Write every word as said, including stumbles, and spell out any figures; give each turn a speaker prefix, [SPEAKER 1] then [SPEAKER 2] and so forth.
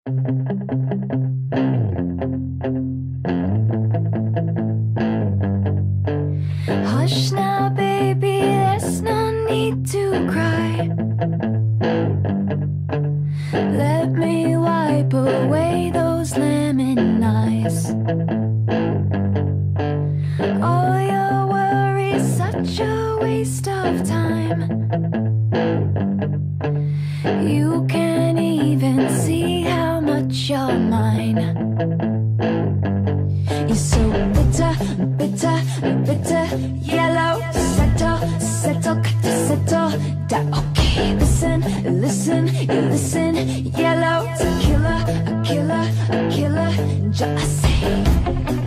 [SPEAKER 1] Hush now, baby, there's no need to cry. Let me wipe away those lemon eyes. All your worries, such a waste of time. You can't even see how much you're mine. You're so bitter, bitter, bitter, yellow. Settle, settle, got to settle down. Okay, listen, listen, you listen. Yellow, a killer, a killer, a killer. Just say.